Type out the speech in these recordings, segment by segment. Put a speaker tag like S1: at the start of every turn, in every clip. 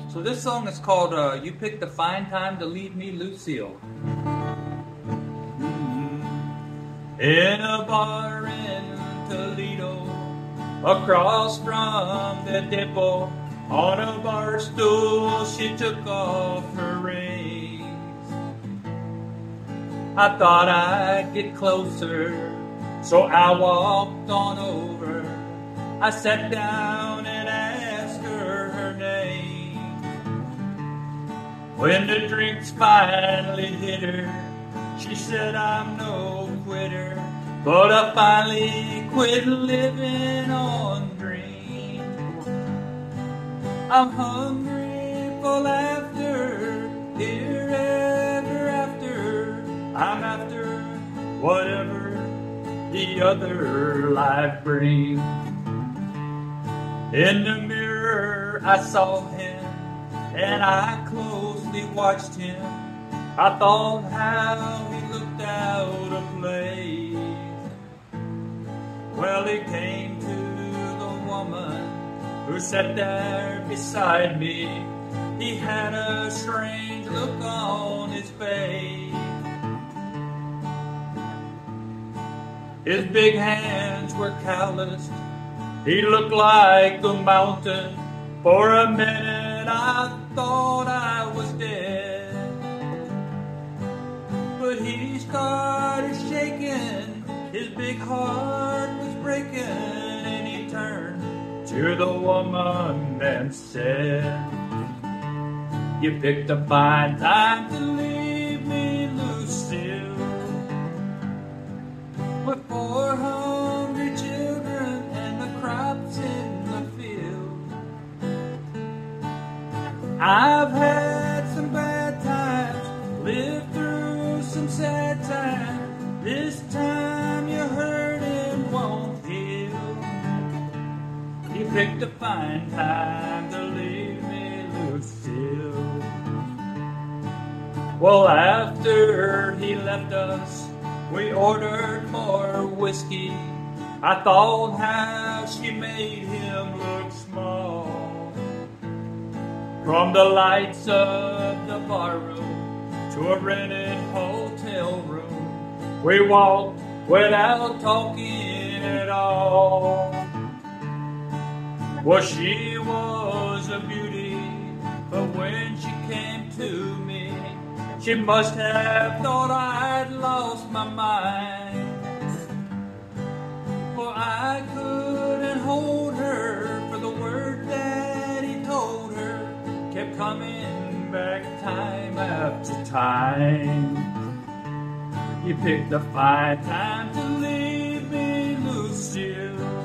S1: So this song is called You Picked a Fine Time to Leave Me, Lucille. In a bar in Toledo, across from the depot, on a bar stool she took off her rings. I thought I'd get closer, so I walked on over. I sat down and asked her name. When the drinks finally hit her, she said, I'm no quitter, but I finally quit living on dreams. I'm hungry for laughter, here ever after. I'm after whatever the other life brings. In the mirror I saw him, and I closely watched him. I thought how he looked out of place. Well, it came to the woman who sat there beside me. He had a strange look on his face. His big hands were calloused. He looked like a mountain. For a minute I thought I was dead. But he started shaking, his big heart was breaking, and he turned to the woman and said, You picked a fine time to leave me, Lucille, with 4 hungry children and the crops in the field. I've had some bad times, lived through some sad times. This time your hurting won't heal. You picked a fine time to leave me, Lucille. Well, after he left us, we ordered more whiskey. I thought how she made him look small. From the lights of the barroom to a rented hotel room, we walked without talking at all. Well, she was a beauty, but when she came to me, she must have thought I'd lost my mind. For I couldn't hold her, for the word that he told her kept coming back time after time. You picked a fine time to leave me, Lucille,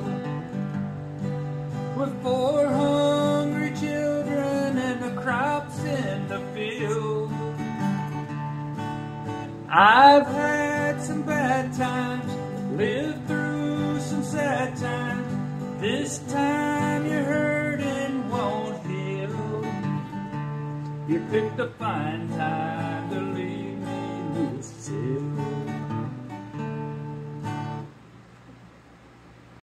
S1: with 4 hungry children and the crops in the field. I've had some bad times, lived through some sad times. This time your hurting won't heal. You picked a fine time to leave me, Lucille.